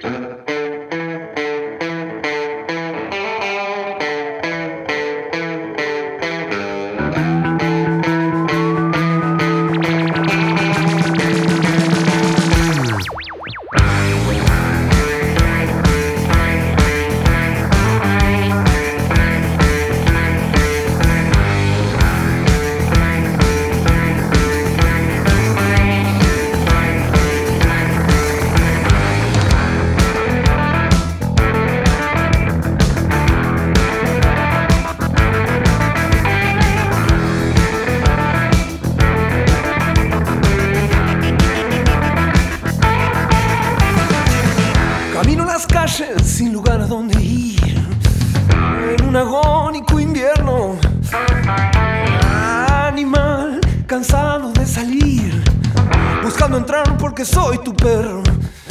Camino las calles sin lugar a donde ir, en un agónico invierno. Animal cansado de salir, buscando entrar porque soy tu perro.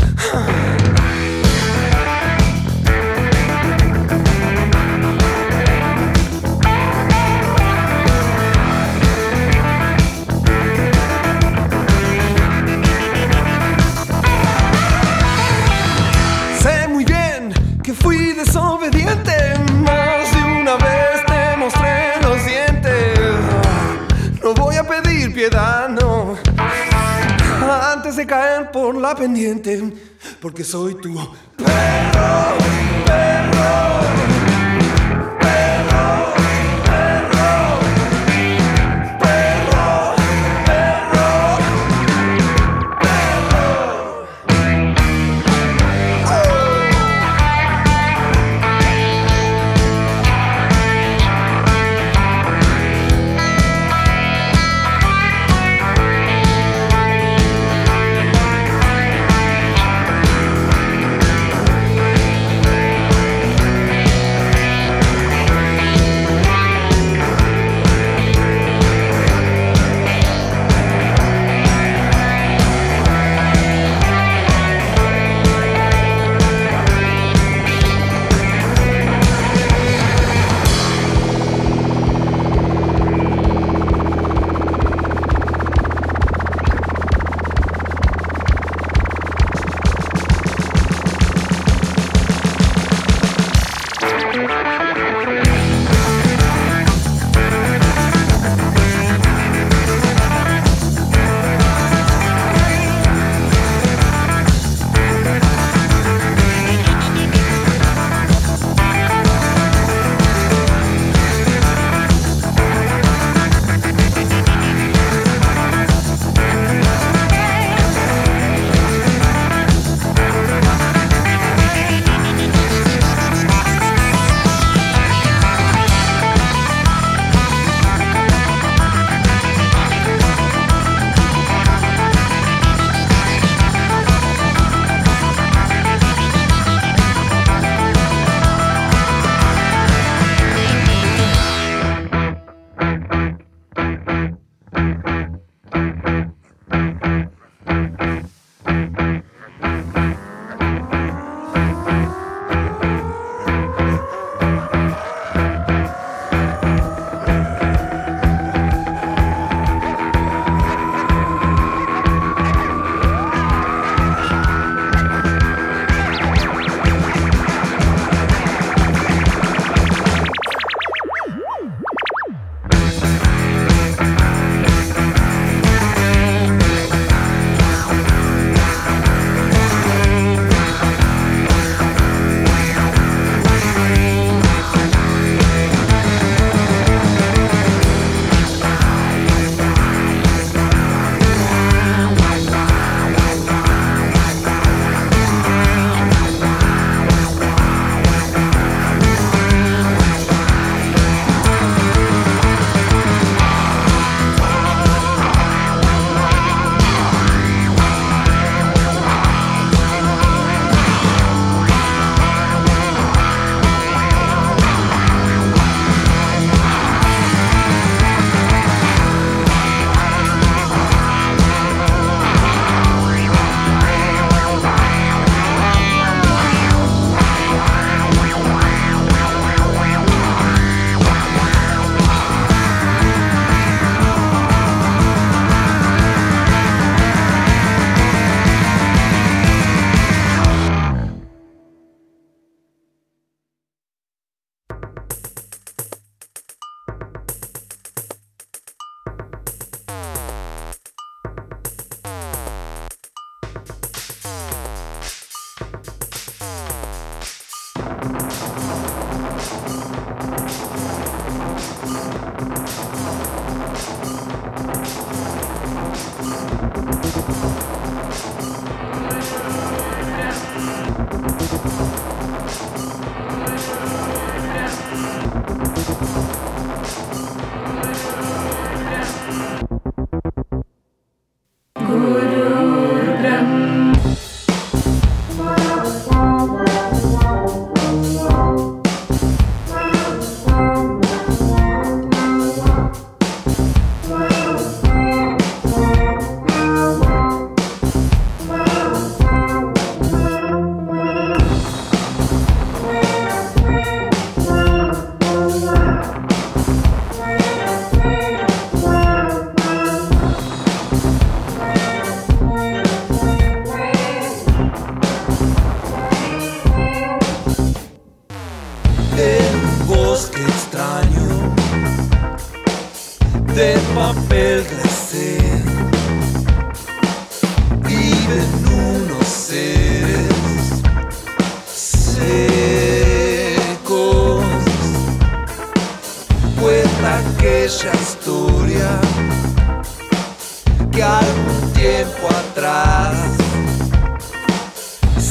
Que fui desobediente, más de una vez te mostré los dientes. No voy a pedir piedad, no, antes de caer por la pendiente, porque soy tu perro, perro.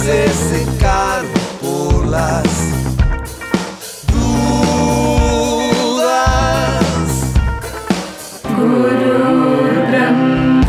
se secaron por las dudas. Gurudram.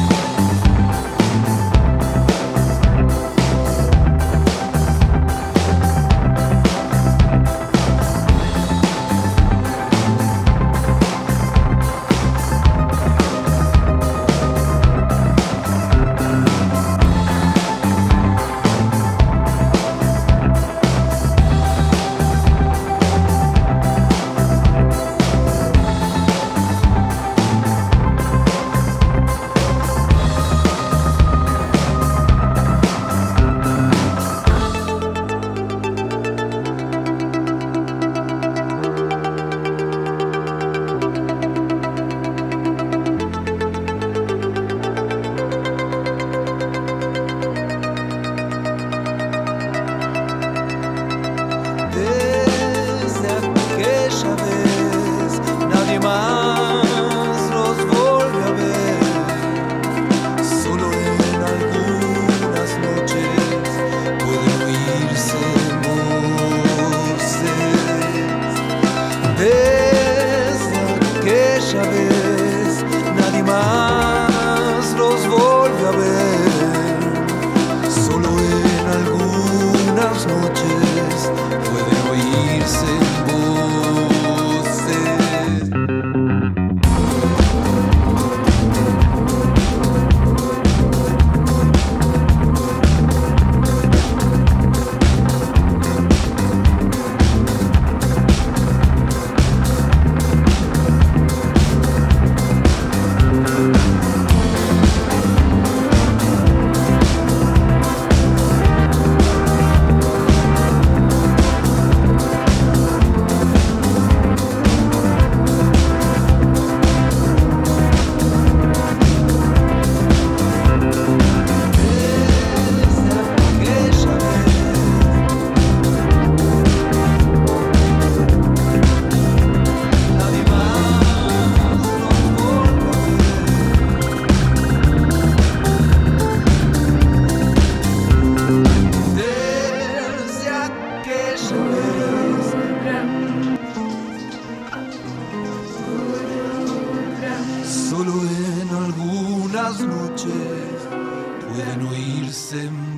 Solo en algunas noches pueden oírse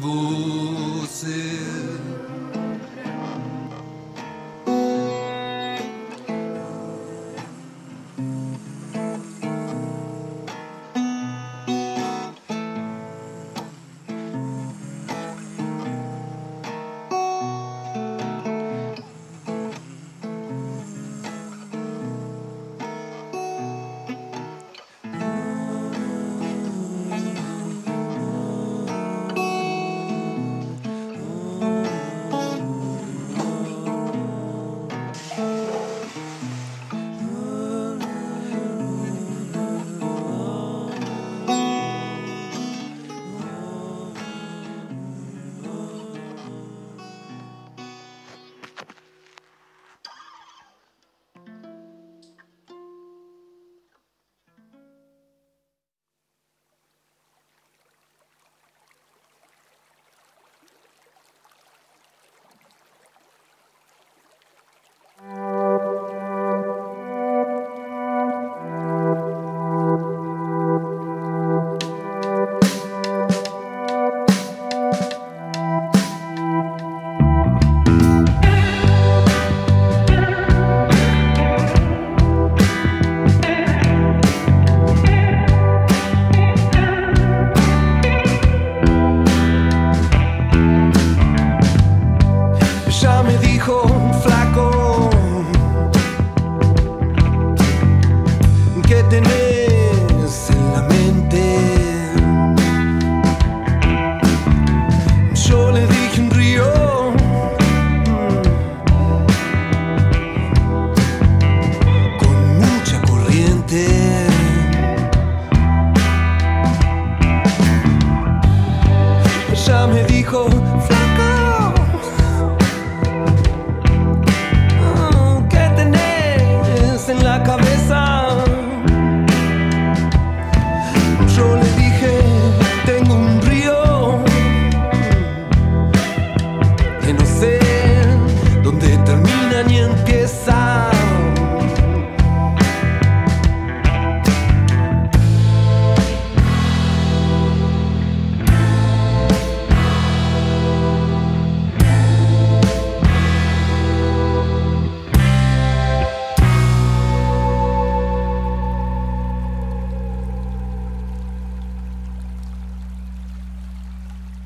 voces.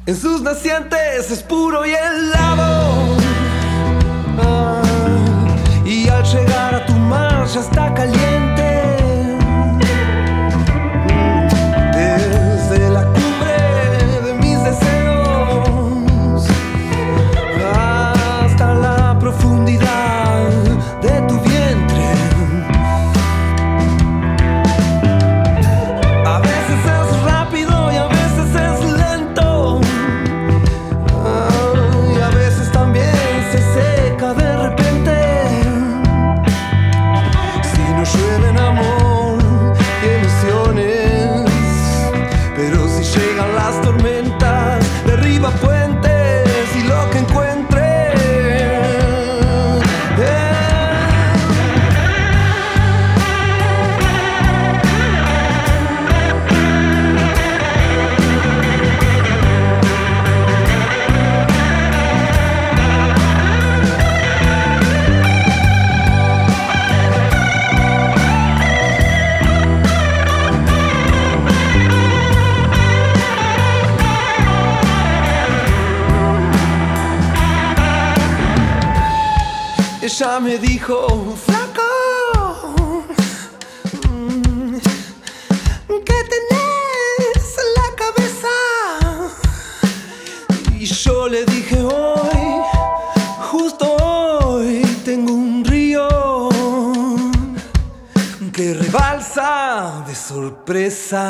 En sus nacientes es puro y helado. Y al llegar a tu mar ya está caliente. Desde la cumbre de mis deseos hasta la profundidad de tu vientre. A veces es rápido y a veces es lento. Y a veces también se seca de repente. Si no llueven amor y emociones, pero si llegan las tormentas, derriba puentes y lo que encuentre. Ella me dijo, flaco, ¿qué tenés en la cabeza? Y yo le dije, hoy, justo hoy, tengo un río que rebalsa de sorpresa.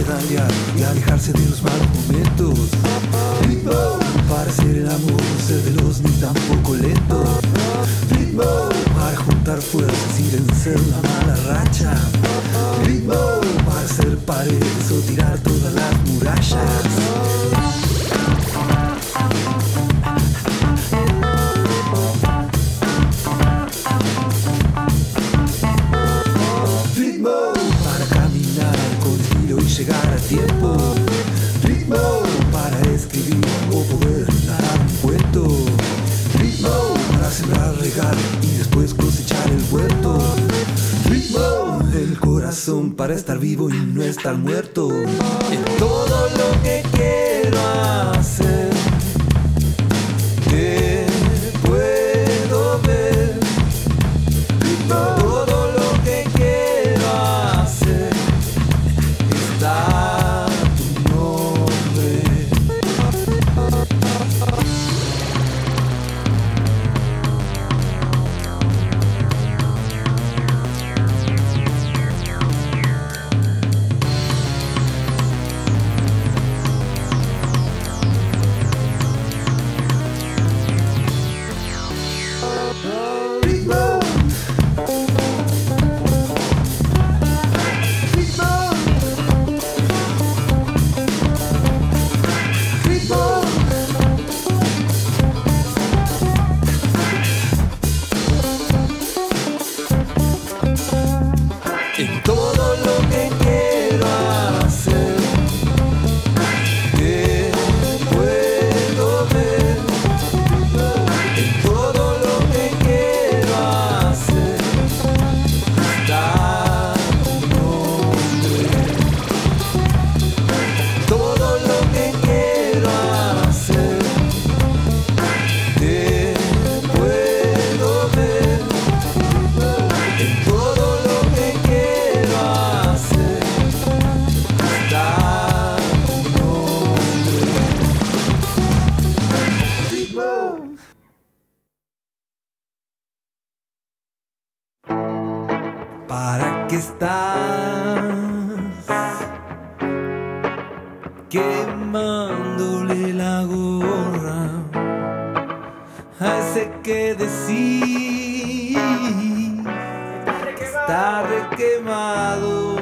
pedalear y alejarse de los malos momentos. Ritmo para hacer el amor, no ser veloz ni tampoco lento. Ritmo para juntar fuerzas y vencer la mala racha. Ritmo para hacer paredes o tirar todas las murallas. Llegar a tiempo, ritmo para escribir o poder narrar un cuento, ritmo para sembrar, regar y después cosechar el huerto, ritmo del corazón para estar vivo y no estar muerto. En todo lo que quiero hacer, que puedo ver, ritmo, todo lo que quiero hacer. Da tu nombre. Ritmo. En todo lo que quiero hacer, que puedo ver. En todo lo que quiero hacer, está tu nombre. Todo lo que quiero hacer, que puedo ver. En todo lo que quiero hacer, está tu nombre. Ritmo. ¿Para qué estás quemándole la gorra a ese que decís que está requemado?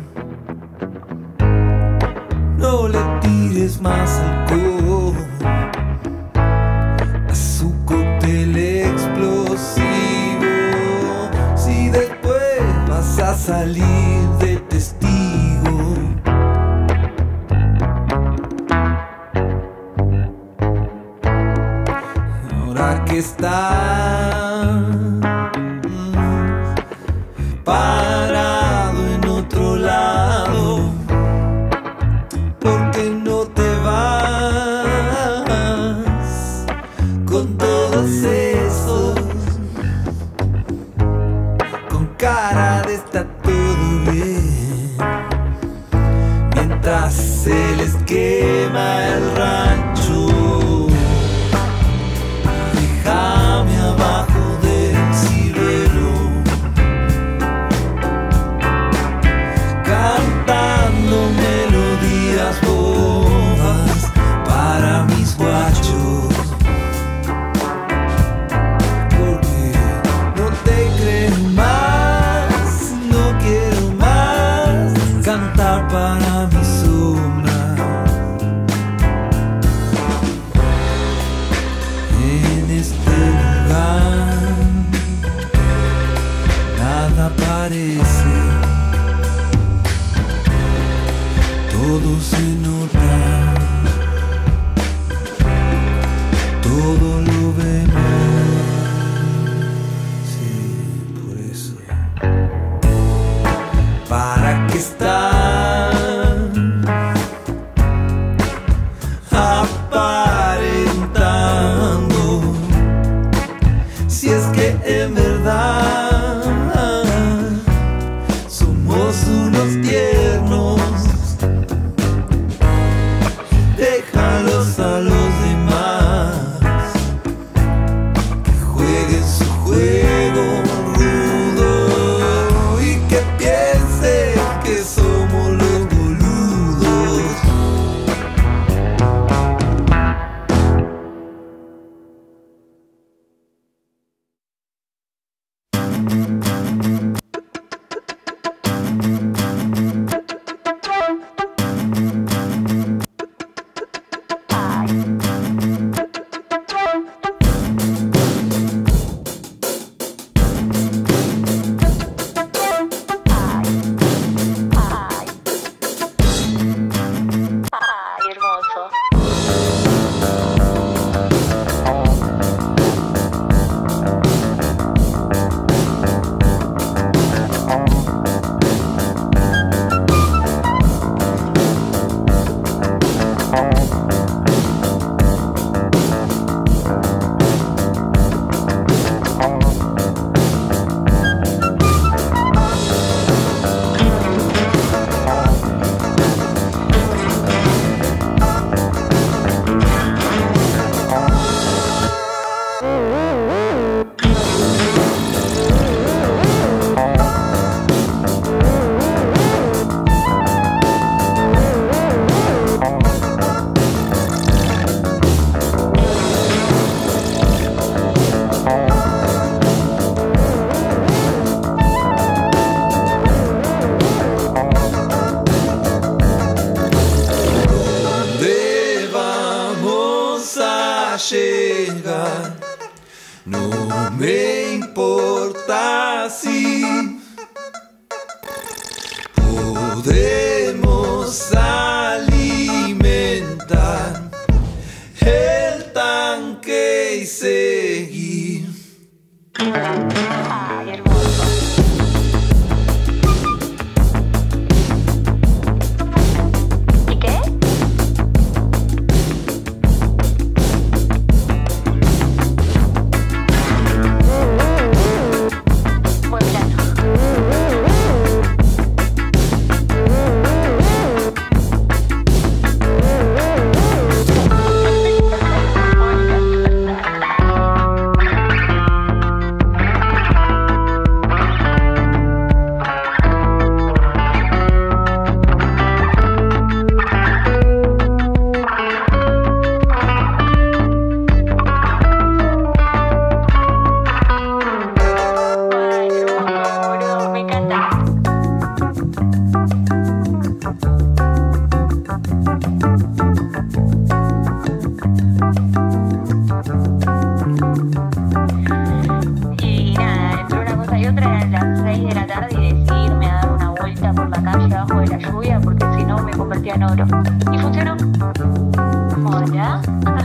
No le tires más alcohol a su cóctel explosivo, si después vas a salir de testigo. Ahora que estás parado en otro lado, ¿por qué no te vas con todos esos, con cara de está todo bien, mientras se les quema el rancho? Déjame abajo del ciruelo, cantando melodías bobas para mis guachos, porque no te creo más, no quiero más cantar para mi sombra. En este lugar nada parece, todo se nota, todo lo vemos. Sí, por eso. ¿Para qué están aparentando, si es que en verdad somos unos tiernos? Déjalos a los demás que jueguen su juego rudo y que piensen que somos los boludos. me importa si podemos alimentar el tanque y seguir. Ay, hermoso. ¿Y qué? Buen plano. Ay, hermoso, boludo, me encanta. Y nada, entre una cosa y otra eran las 6 de la tarde y decidí irme a dar una vuelta por la calle abajo de la lluvia porque si no me convertía en oro. Y funcionó. Hola.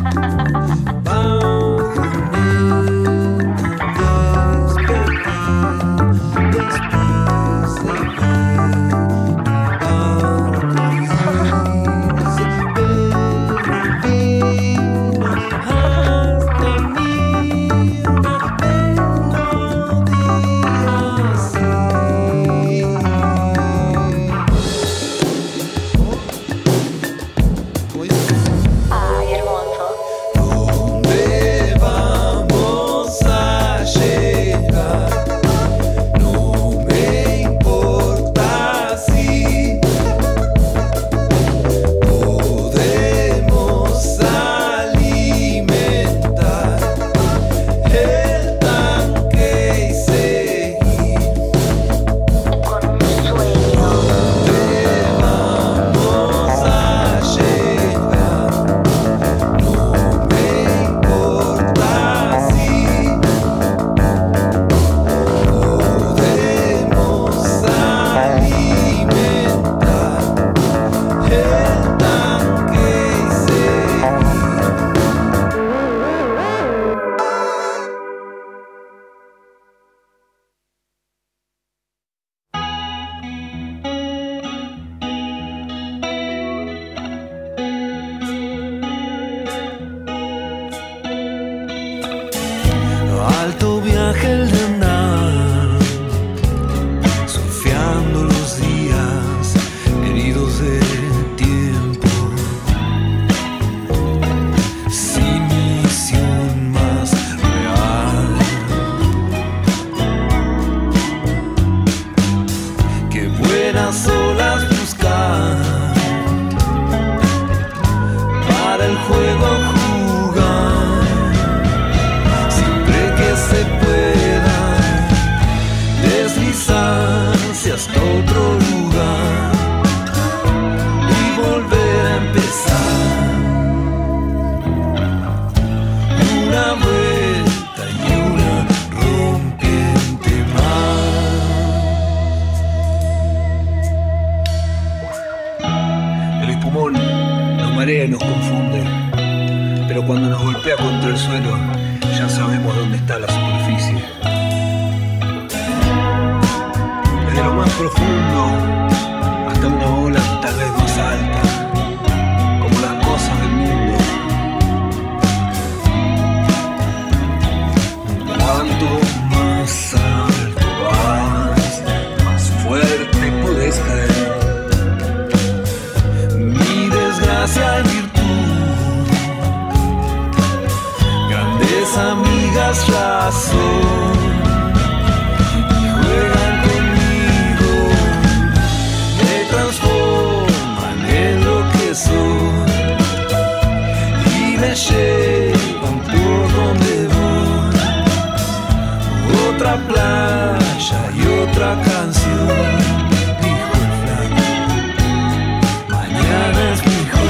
Ay, hermoso. ¿Dónde vamos a llegar? No me importa si podemos alimentar el tanque y seguir. Con un sueño. ¿Dónde vamos a llegar? No me importa si podemos alimentar el tanque y seguir. Alto viaje el de andar, surfeando los días heridos de tiempo, sin misión más real que buenas olas buscar para el juego jugar. Siempre que se pueda deslizarse hasta otro lugar y volver a empezar. Una vuelta y una rompiente más. El espumón nos marea y nos confunde, pero cuando nos golpea contra el suelo ya sabemos dónde está la superficie. Desde lo más profundo hasta una ola tal vez más alta, como las cosas del mundo. Cuanto más alto vas, más fuerte puedes caer. Mi desgracia y virtud, grandes amigas ya son y juegan conmigo, me transforman en lo que soy y me llevan por donde voy. Otra playa y otra canción, dijo el flaco, mañana es mejor.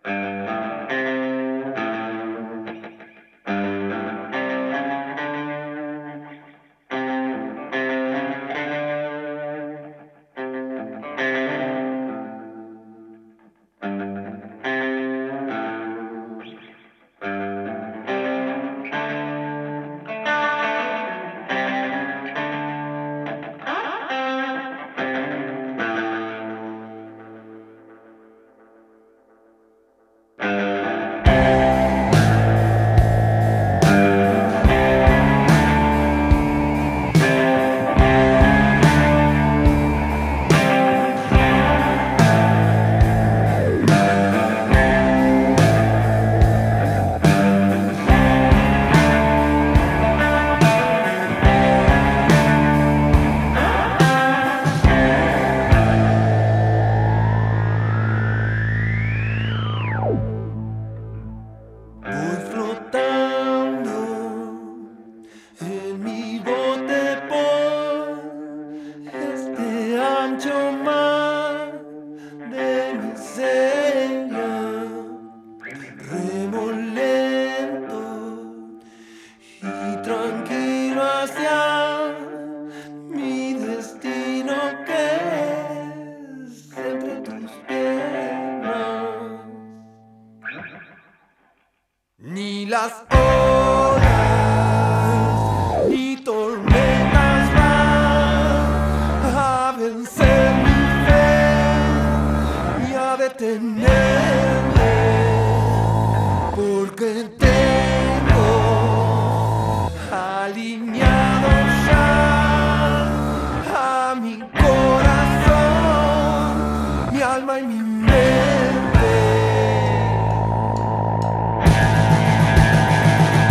Ni las olas, ni tormentas van a vencer mi fe, ni a detenerme, porque tengo alineado ya a mi corazón, mi alma y mi mente.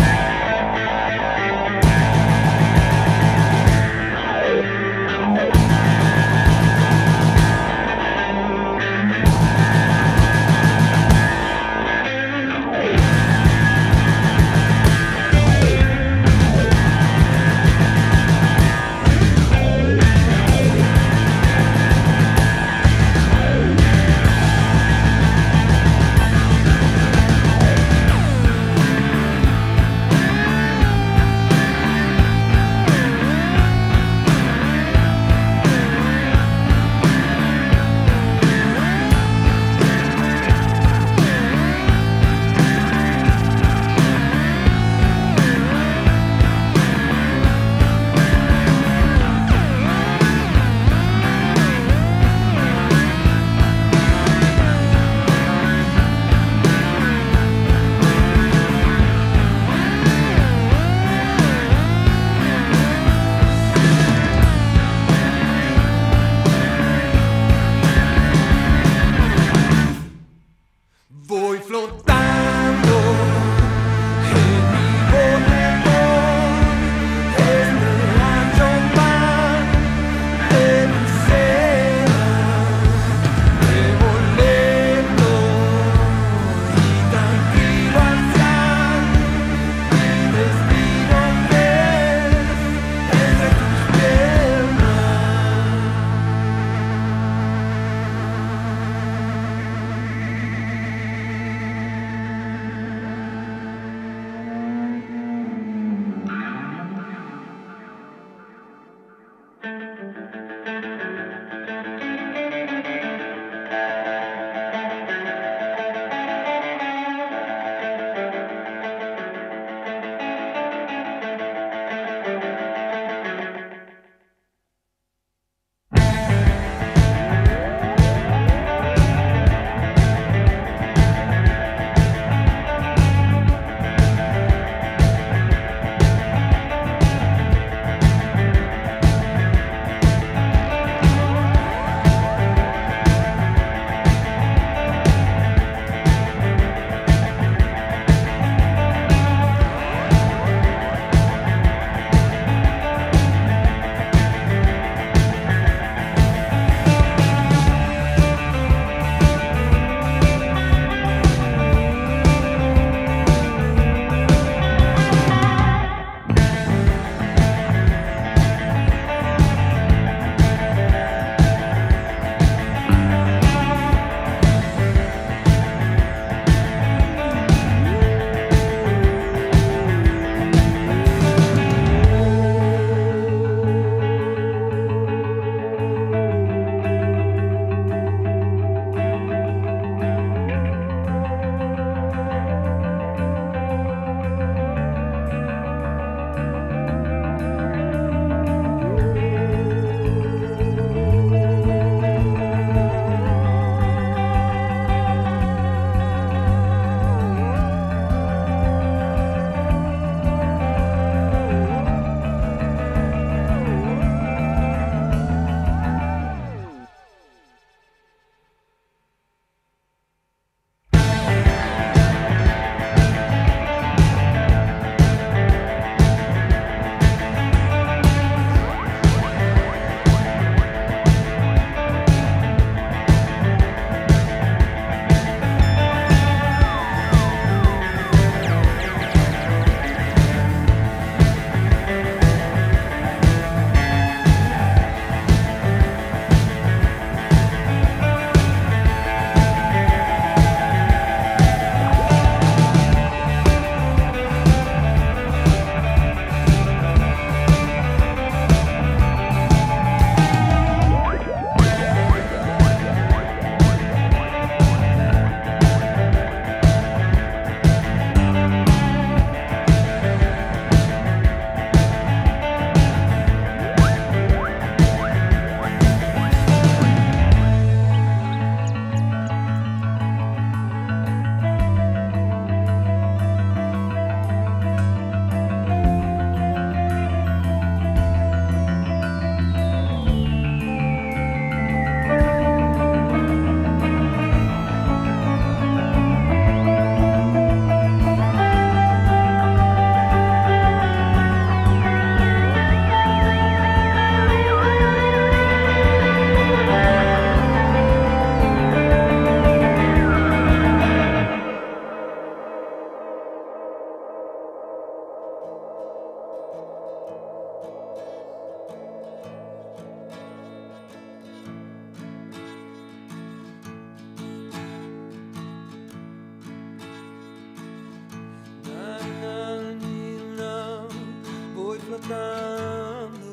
flotando.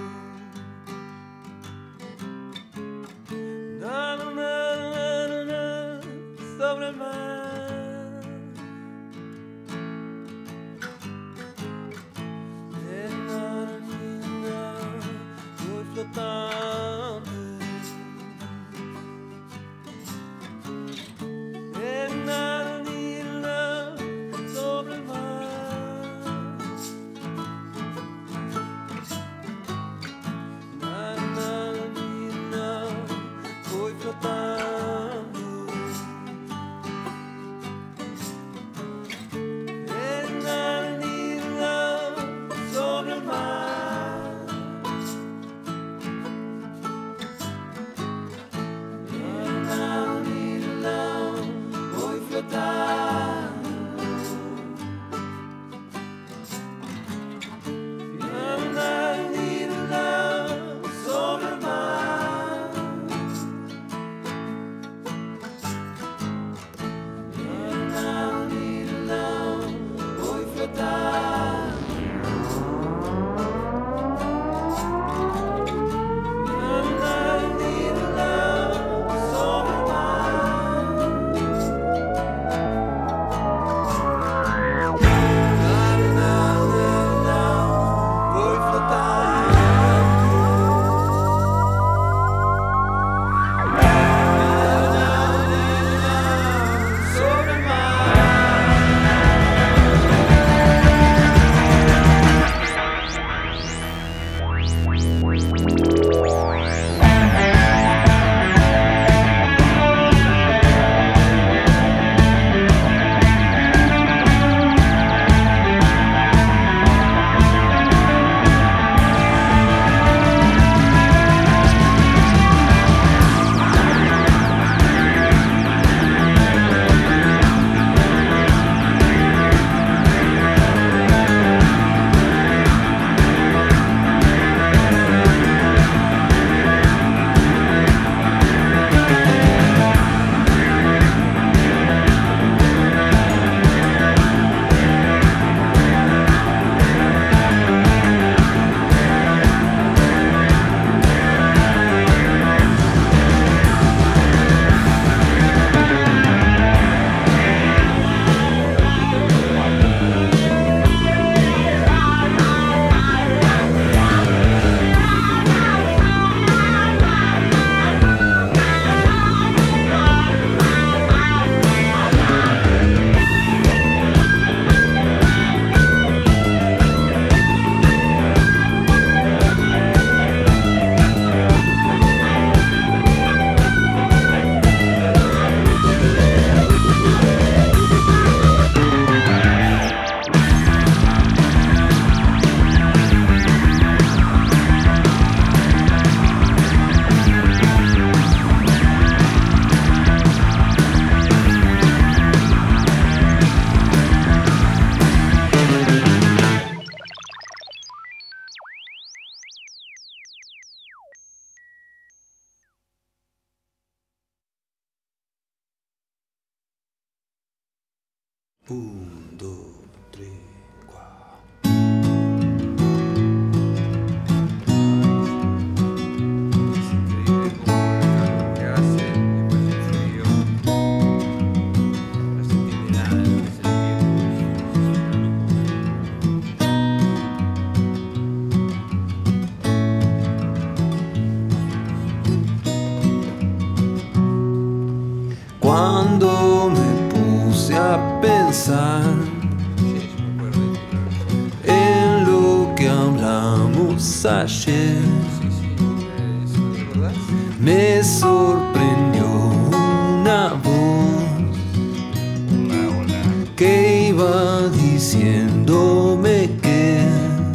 Na, na, na, na, na, sobre el mar. Na, na, na, voy flotando. Sobre el mar. Voy flotando. Sobre el mar. Voy flotando. Un, dos, tres, cuatro. Es increíble cómo el calor que hace después del frío no se entiende nada de lo que es el tiempo. Cuando me puse a pensar en lo que hablamos ayer, me sorprendió una voz que iba diciéndome que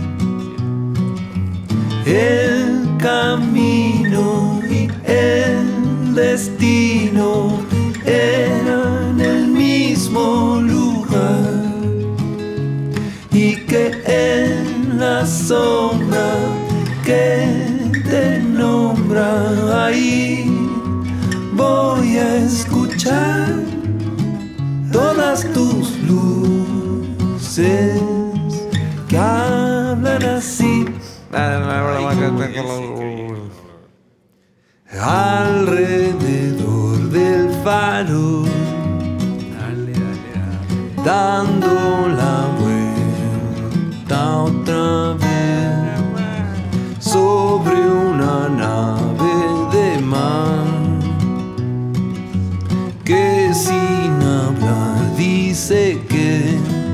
el camino y el destino eran el mismo lugar y que en la sombra que te nombra ahí voy a escuchar todas tus luces que hablan así. alrededor del faro, Dale, dale, dale. dando la vuelta otra vez sobre una nave de mar que sin hablar dice que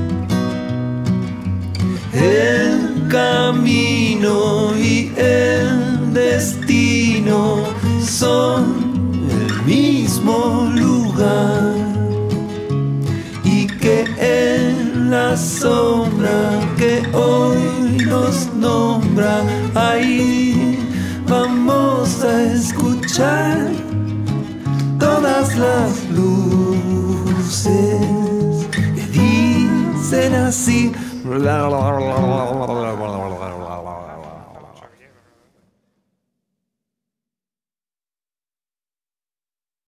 el camino y el destino son el mismo lugar y que en la sombra que hoy nos nombra ahí vamos a escuchar todas las luces que dicen así.